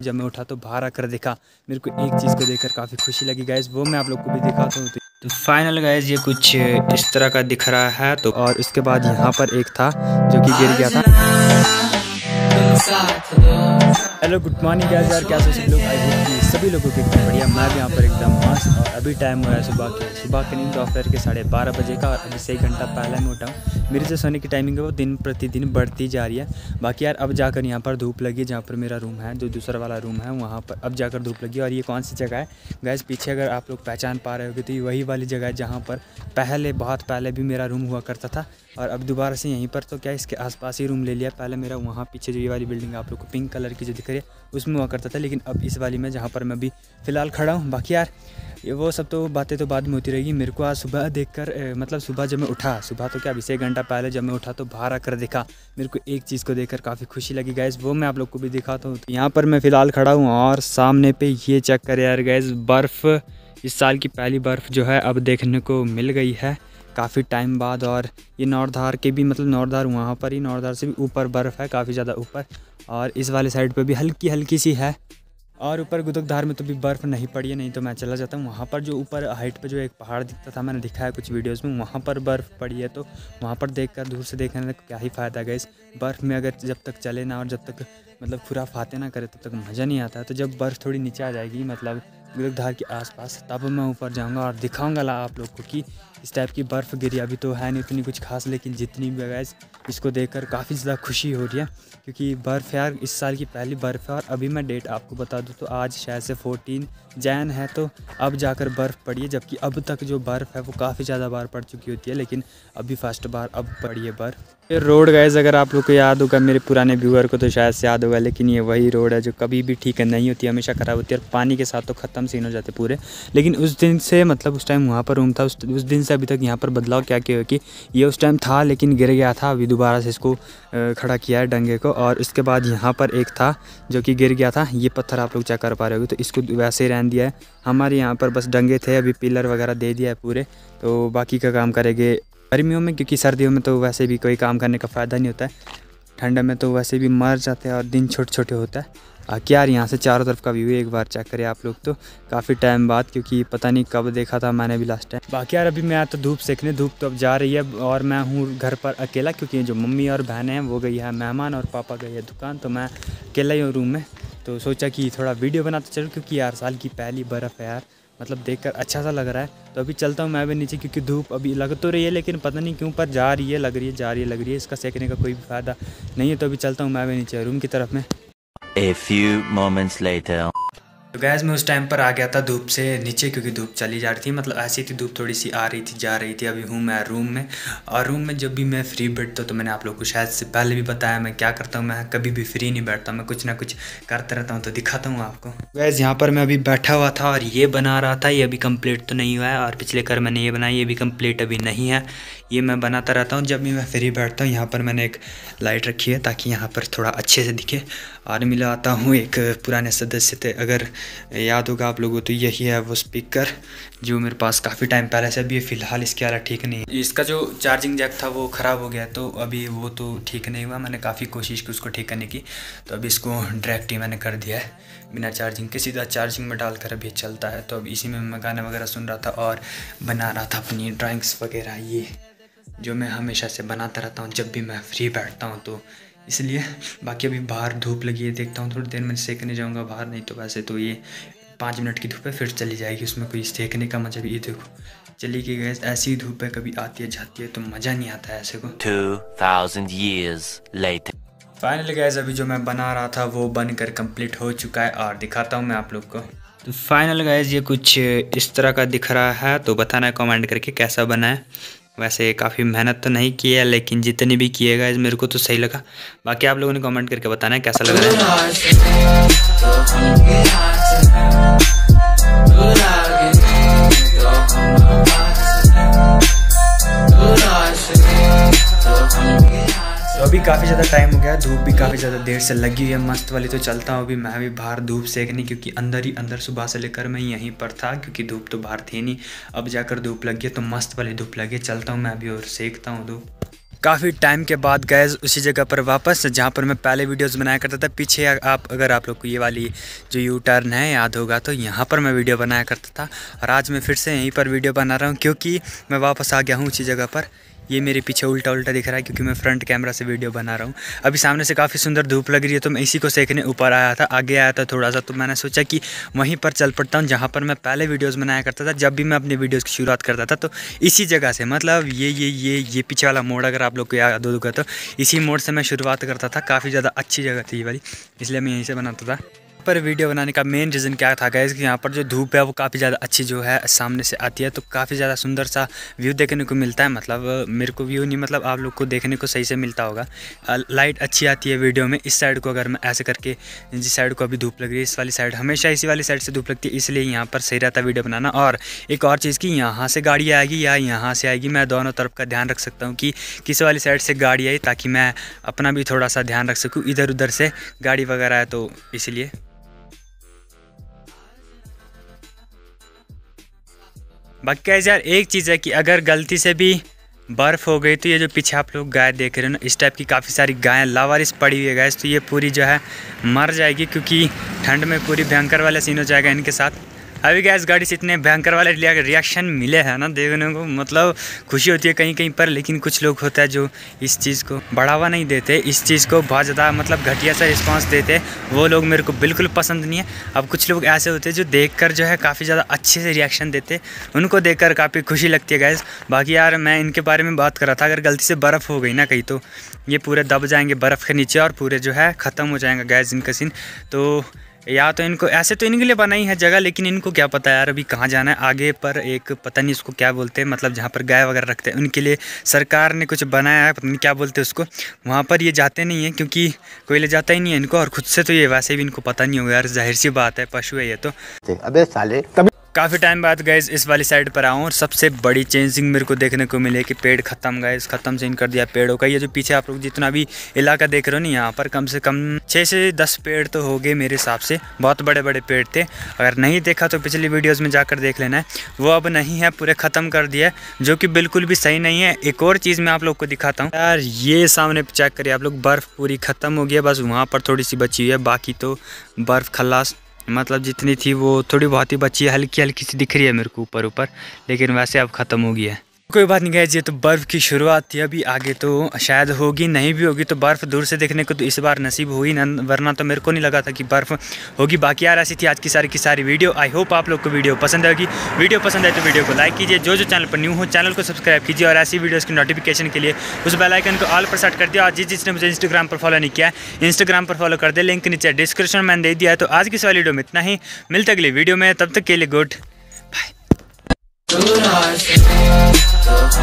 जब मैं उठा तो बाहर आकर देखा, मेरे को एक चीज़ को देखकर काफ़ी खुशी लगी गाइस, वो मैं आप लोग को भी दिखाता हूँ। तो फाइनल गाइस ये कुछ इस तरह का दिख रहा है। तो और उसके बाद यहाँ पर एक था जो कि गिर गया था। हेलो गुड मॉर्निंग गाइस, यार कैसे सब लोग? आई होप कि सभी लोगों के एकदम बढ़िया। मैं भी यहाँ पर एकदम मस्त। और अभी टाइम हुआ है सुबह के नहीं, दोपहर के 12:30 बजे का। और अभी से 1 घंटा पहले मैं उठा हूँ। मेरी जो सोने की टाइमिंग है वो दिन प्रतिदिन बढ़ती जा रही है। बाकी यार अब जाकर यहाँ पर धूप लगी, जहाँ पर मेरा रूम है, जो दूसरा वाला रूम है, वहाँ पर अब जाकर धूप लगी। और ये कौन सी जगह है गाइस? पीछे अगर आप लोग पहचान पा रहे होगे तो ये वही वाली जगह है जहाँ पर बहुत पहले भी मेरा रूम हुआ करता था। और अब दोबारा से यहीं पर तो क्या इसके आसपास ही रूम ले लिया। पहले मेरा वहाँ पीछे जो ये वाली बिल्डिंग आप लोग को पिंक कलर की जो दिख रही है उसमें हुआ करता था, लेकिन अब इस वाली में जहाँ पर मैं अभी फ़िलहाल खड़ा हूँ। बाकी यार ये वो सब तो बातें तो बाद में होती रहेगी। मेरे को आज सुबह देखकर मतलब सुबह जब मैं उठा, सुबह तो क्या अभी से 1 घंटा पहले जब मैं उठा तो बाहर आकर देखा, मेरे को एक चीज़ को देखकर काफ़ी खुशी लगी गाइस, वो मैं आप लोग को भी दिखाता हूँ। यहाँ पर मैं फ़िलहाल खड़ा हूँ और सामने पे ये चेक कर यार गाइस, बर्फ़, इस साल की पहली बर्फ़ जो है अब देखने को मिल गई है काफ़ी टाइम बाद। और ये नौरधार के भी मतलब नौरधार वहाँ पर ही, नौरधार से भी ऊपर बर्फ़ है, काफ़ी ज़्यादा ऊपर। और इस वाले साइड पे भी हल्की हल्की सी है। और ऊपर गुदकधार में तो भी बर्फ़ नहीं पड़ी है, नहीं तो मैं चला जाता हूँ वहाँ पर। जो ऊपर हाइट पे जो एक पहाड़ दिखता था, मैंने दिखा है कुछ वीडियोस में, वहाँ पर बर्फ़ पड़ी है। तो वहाँ पर देखकर दूर से देखने का क्या ही फ़ायदा है इस बर्फ़ में। अगर जब तक चले ना और जब तक मतलब खुराफाते ना करे तब तक मज़ा नहीं आता है। तो जब बर्फ़ थोड़ी नीचे आ जाएगी मतलब गुदकधार के आसपास, तब मैं ऊपर जाऊँगा और दिखाऊँगा ला आप लोग को कि इस टाइप की बर्फ़ गिरी। अभी तो है नहीं उतनी कुछ खास, लेकिन जितनी भी गाइस इसको देखकर काफ़ी ज़्यादा खुशी हो रही है, क्योंकि बर्फ़ यार इस साल की पहली बर्फ़ है। और अभी मैं डेट आपको बता दूं तो आज शायद से 14 जैन है, तो अब जाकर बर्फ़ पड़ी है। जबकि अब तक जो बर्फ़ है वो काफ़ी ज़्यादा बार पड़ चुकी होती है, लेकिन अभी फर्स्ट बार अब पड़ी है बर्फ़। ये रोड गाइस अगर आप लोग को याद होगा, मेरे पुराने व्यूअर को तो शायद से याद होगा, लेकिन ये वही रोड है जो कभी भी ठीक नहीं होती, हमेशा ख़राब होती है। और पानी के साथ तो ख़त्म सीन हो जाते पूरे। लेकिन उस दिन से मतलब उस टाइम वहाँ पर रूम था, उस दिन से अभी तक यहाँ पर बदलाव क्या किया कि ये उस टाइम था लेकिन गिर गया था, अभी दोबारा से इसको खड़ा किया है डंगे को। और उसके बाद यहाँ पर एक था जो कि गिर गया था, ये पत्थर आप लोग चेक कर पा रहे होगे, तो इसको वैसे ही रहने दिया है। हमारे यहाँ पर बस डंगे थे, अभी पिलर वगैरह दे दिया है पूरे, तो बाकी का काम करेंगे गर्मियों में, क्योंकि सर्दियों में तो वैसे भी कोई काम करने का फ़ायदा नहीं होता है। ठंड में तो वैसे भी मर जाते हैं और दिन छोटे छोटे होता है। क्या यार यहाँ से चारों तरफ का व्यू एक बार चेक करें आप लोग, तो काफ़ी टाइम बाद, क्योंकि पता नहीं कब देखा था मैंने भी लास्ट टाइम। बाकी यार अभी मैं आया तो धूप सेकने, धूप तो अब जा रही है और मैं हूँ घर पर अकेला, क्योंकि जो मम्मी और बहनें हैं वो गई है मेहमान और पापा गई है दुकान, तो मैं अकेला ही हूँ रूम में। तो सोचा कि थोड़ा वीडियो बनाते चलो, क्योंकि यार साल की पहली बर्फ़ है यार, मतलब देखकर अच्छा सा लग रहा है। तो अभी चलता हूँ मैं भी नीचे, क्योंकि धूप अभी लग तो रही है लेकिन पता नहीं क्यों पर जा रही है, लग रही है, इसका सेकने का कोई भी फ़ायदा नहीं है। तो अभी चलता हूँ मैं भी नीचे रूम की तरफ में। A few moments later. तो गैस मैं उस टाइम पर आ गया था धूप से नीचे, क्योंकि धूप चली जा रही थी, मतलब ऐसी थी धूप थोड़ी सी आ रही थी जा रही थी। अभी हूँ मैं रूम में, और रूम में जब भी मैं फ्री बैठता हूँ तो मैंने आप लोग को शायद से पहले भी बताया मैं क्या करता हूँ। मैं कभी भी फ्री नहीं बैठता, मैं कुछ ना कुछ करता रहता हूँ, तो दिखाता हूँ आपको। गैस यहाँ पर मैं अभी बैठा हुआ था और ये बना रहा था, ये अभी कंप्लीट तो नहीं हुआ है। और पिछले कर मैंने ये बनाया, ये भी कंप्लीट अभी नहीं है। ये मैं बनाता रहता हूँ जब भी मैं फ्री बैठता हूँ। यहाँ पर मैंने एक लाइट रखी है ताकि यहाँ पर थोड़ा अच्छे से दिखे। और मिलाता हूँ एक पुराने सदस्य थे, अगर याद होगा आप लोगों, तो यही है वो स्पीकर जो मेरे पास काफ़ी टाइम पहले से। अभी फ़िलहाल इसकी हालत ठीक नहीं है, इसका जो चार्जिंग जैक था वो ख़राब हो गया, तो अभी वो तो ठीक नहीं हुआ। मैंने काफ़ी कोशिश की उसको ठीक करने की, तो अभी इसको डायरेक्ट ही मैंने कर दिया है बिना चार्जिंग के, सीधा चार्जिंग में डालकर अभी चलता है। तो अब इसी में मैं गाने वगैरह सुन रहा था और बना रहा था अपनी ड्राइंग्स वगैरह, ये जो मैं हमेशा से बनाता रहता हूँ जब भी मैं फ्री बैठता हूँ, तो इसलिए। बाकी अभी बाहर धूप लगी है, देखता हूँ थोड़ी देर में सेकने जाऊँगा बाहर, नहीं तो वैसे तो ये 5 मिनट की धूप है फिर चली जाएगी, उसमें कोई सेकने का मजा भी। ये देखो चली गई गैस, ऐसी ही धूप है, कभी आती है जाती है, तो मज़ा नहीं आता है ऐसे को। 2000 years later. फाइनली गैस अभी जो मैं बना रहा था वो बनकर कंप्लीट हो चुका है और दिखाता हूँ मैं आप लोग को। तो फाइनल गैस ये कुछ इस तरह का दिख रहा है, तो बताना है कमेंट करके कैसा बना है। वैसे काफ़ी मेहनत तो नहीं की है, लेकिन जितनी भी किएगा इस मेरे को तो सही लगा। बाकी आप लोगों ने कमेंट करके बताना है कैसा लग रहा है। तो अभी काफ़ी ज़्यादा टाइम हो गया, धूप भी काफ़ी ज़्यादा देर से लगी हुई है मस्त वाली। तो चलता हूँ अभी मैं भी बाहर धूप सेकने, क्योंकि अंदर ही अंदर सुबह से लेकर मैं यहीं पर था, क्योंकि धूप तो बाहर थी नहीं। अब जाकर धूप लग गई, तो मस्त वाली धूप लगी। चलता हूँ मैं अभी और सेकता हूँ धूप। काफ़ी टाइम के बाद गैस उसी जगह पर वापस जहाँ पर मैं पहले वीडियोस बनाया करता था। पीछे अगर आप लोग को ये वाली जो यू टर्न है याद होगा तो यहाँ पर मैं वीडियो बनाया करता था और आज मैं फिर से यहीं पर वीडियो बना रहा हूँ क्योंकि मैं वापस आ गया हूँ उसी जगह पर। ये मेरे पीछे उल्टा उल्टा दिख रहा है क्योंकि मैं फ्रंट कैमरा से वीडियो बना रहा हूँ। अभी सामने से काफ़ी सुंदर धूप लग रही है तो मैं इसी को सेकने ऊपर आया था, आगे आया था थोड़ा सा, तो मैंने सोचा कि वहीं पर चल पड़ता हूँ जहाँ पर मैं पहले वीडियोस बनाया करता था। जब भी मैं अपनी वीडियोस की शुरुआत करता था तो इसी जगह से, मतलब ये पीछे वाला मोड़ अगर आप लोग को याद होगा तो इसी मोड़ से मैं शुरुआत करता था। काफ़ी ज़्यादा अच्छी जगह थी ये वाली, इसलिए मैं यहीं से बनाता था। पर वीडियो बनाने का मेन रीज़न क्या था गाइस कि यहाँ पर जो धूप है वो काफ़ी ज़्यादा अच्छी जो है सामने से आती है तो काफ़ी ज़्यादा सुंदर सा व्यू देखने को मिलता है। मतलब मेरे को व्यू नहीं, मतलब आप लोग को देखने को सही से मिलता होगा। लाइट अच्छी आती है वीडियो में। इस साइड को अगर मैं ऐसे करके, जिस साइड को अभी धूप लग रही है इस वाली साइड, हमेशा इसी वाली साइड से धूप लगती है, इसलिए यहाँ पर सही रहता है वीडियो बनाना। और एक और चीज़ कि यहाँ से गाड़ी आएगी या यहाँ से आएगी, मैं दोनों तरफ का ध्यान रख सकता हूँ कि किस वाली साइड से गाड़ी आई, ताकि मैं अपना भी थोड़ा सा ध्यान रख सकूँ। इधर उधर से गाड़ी वगैरह है तो इसलिए। बाकी यार एक चीज़ है कि अगर गलती से भी बर्फ़ हो गई तो ये जो पीछे आप लोग गाय देख रहे हो ना, इस टाइप की काफ़ी सारी गायें लावारिस पड़ी हुई है गैस, तो ये पूरी जो है मर जाएगी क्योंकि ठंड में पूरी भयंकर वाला सीन हो जाएगा इनके साथ। अभी गैस गाड़ी से इतने भयंकर वाले रिएक्शन मिले हैं ना देखने को, मतलब खुशी होती है कहीं कहीं पर, लेकिन कुछ लोग होता है जो इस चीज़ को बढ़ावा नहीं देते, इस चीज़ को बहुत ज़्यादा मतलब घटिया सा रिस्पांस देते, वो लोग मेरे को बिल्कुल पसंद नहीं है। अब कुछ लोग ऐसे होते हैं जो देखकर जो है काफ़ी ज़्यादा अच्छे से रिएक्शन देते, उनको देखकर काफ़ी खुशी लगती है गैस। बाकी यार मैं इनके बारे में बात कर रहा था, अगर गलती से बर्फ़ हो गई ना कहीं तो ये पूरे दब जाएंगे बर्फ़ के नीचे और पूरे जो है ख़त्म हो जाएगा गैस इनका सीन। तो या तो इनको ऐसे तो इनके लिए बनाई है जगह, लेकिन इनको क्या पता यार अभी कहाँ जाना है आगे पर। एक पता नहीं उसको क्या बोलते हैं, मतलब जहाँ पर गाय वगैरह रखते हैं उनके लिए सरकार ने कुछ बनाया है, पता नहीं क्या बोलते हैं उसको। वहाँ पर ये जाते नहीं हैं क्योंकि कोई ले जाता ही नहीं है इनको, और खुद से तो ये वैसे भी इनको पता नहीं होगा यार, जाहिर सी बात है, पशु है ये तो। अबे साले काफ़ी टाइम बाद गाइस इस वाली साइड पर आऊँ और सबसे बड़ी चेंजिंग मेरे को देखने को मिले कि पेड़ ख़त्म गाइस, ख़त्म सीन कर दिया पेड़ों का। ये जो पीछे आप लोग जितना भी इलाका देख रहे हो ना, यहाँ पर कम से कम 6 से 10 पेड़ तो हो गए मेरे हिसाब से, बहुत बड़े बड़े पेड़ थे। अगर नहीं देखा तो पिछली वीडियोज़ में जाकर देख लेना है, वो अब नहीं है, पूरे ख़त्म कर दिया है, जो कि बिल्कुल भी सही नहीं है। एक और चीज़ मैं आप लोग को दिखाता हूँ यार, ये सामने चेक करिए आप लोग, बर्फ़ पूरी ख़त्म हो गई है, बस वहाँ पर थोड़ी सी बची हुई है, बाकी तो बर्फ़ खल्लास, मतलब जितनी थी वो थोड़ी बहुत ही बची है, हल्की हल्की सी दिख रही है मेरे को ऊपर ऊपर, लेकिन वैसे अब ख़त्म हो गई है। कोई बात नहीं गाइस, ये तो बर्फ़ की शुरुआत थी, अभी आगे तो शायद होगी, नहीं भी होगी तो बर्फ़ दूर से देखने को तो इस बार नसीब हुई ना, वरना तो मेरे को नहीं लगा था कि बर्फ़ होगी। बाकी यार ऐसी थी आज की सारी वीडियो। आई होप आप लोग को वीडियो पसंद आएगी। वीडियो पसंद आए तो वीडियो को लाइक कीजिए, जो चैनल पर न्यू हो चैनल को सब्सक्राइब कीजिए और ऐसी वीडियोज़ की नोटिफिकेशन के लिए उस बेल आइकन को ऑल पर सेट कर दिया। और जिसने मुझे इंस्टाग्राम पर फॉलो नहीं किया है इंस्टाग्राम पर फॉलो कर दे, लिंक नीचे डिस्क्रिप्शन में मैंने दे दिया है। तो आज की इस वाली वीडियो में इतना ही, मिलते अगली वीडियो में, तब तक के लिए गुड बाय।